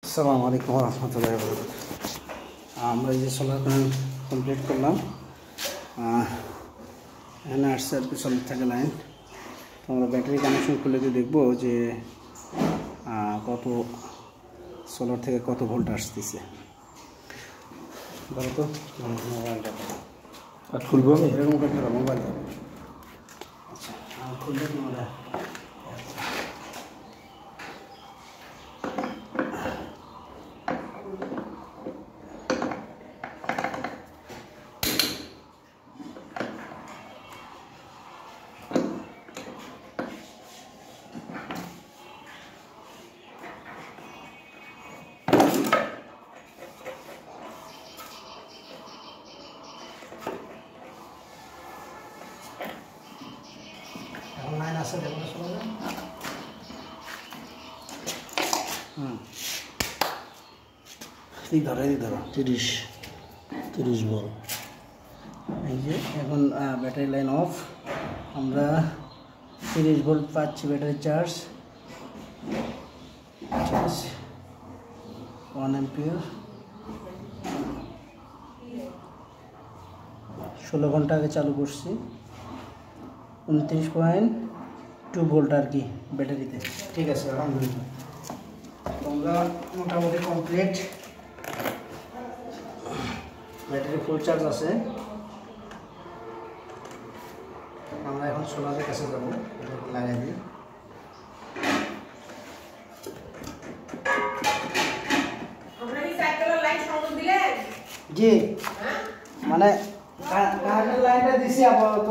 আসসালামু আলাইকুম ওয়া রাহমাতুল্লাহি ওয়া বারাকাতুহু। আমরা এই যে সোলার প্যানেল কমপ্লিট করলাম, এখানে আসছে আর পিছনের থেকে লাইন। তো আমরা ব্যাটারি কানেকশন খুলে দিয়ে দেখবো যে কত সোলার থেকে কত ভোল্ট আসতেছে। ধরো তো মোবাইলটা আর খুলবো আমি এরকম করে ধরো মোবাইল ধরো। আচ্ছা খুললে তোমরা লাইন আছে দেখো শোনা যায়। এই ধরো 30 ভোল্ট। এই যে এখন ব্যাটারি লাইন অফ, আমরা 30 ভোল্ট পাচ্ছি ব্যাটারি চার্জ 1 অ্যাম্পিয়ার। 16 ঘন্টা আগে চালু করছি, 29.2 ভোল্ট আর কি ব্যাটারিতে। ঠিক আছে, আলহামদুলিল্লাহ তোমরা মোটামুটি কমপ্লিট, ব্যাটারি ফুল চার্জ আছে। আমরা এখন সোলারের কাছে যাবো, লাগাই দিই। জি মানে কারেন্টের লাইনটা দিছি আপাতত,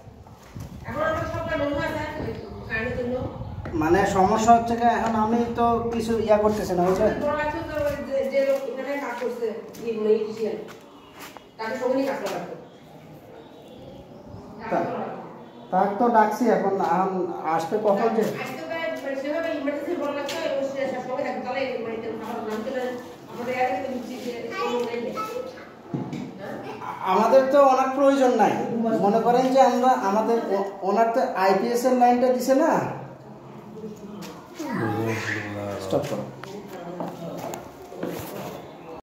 মানে সমস্যা হচ্ছে কি এখন আমি তো কিছু ইয়া করতেছি না, বুঝছেন? তাক তো ডাকছি, এখন আসবে কখন যে আমাদের তো অনেক প্রয়োজন নাই। মনে করেন যে আমরা আমাদের ওনার তো আইপিএস এর লাইনটা দিছে না। স্টপ করো।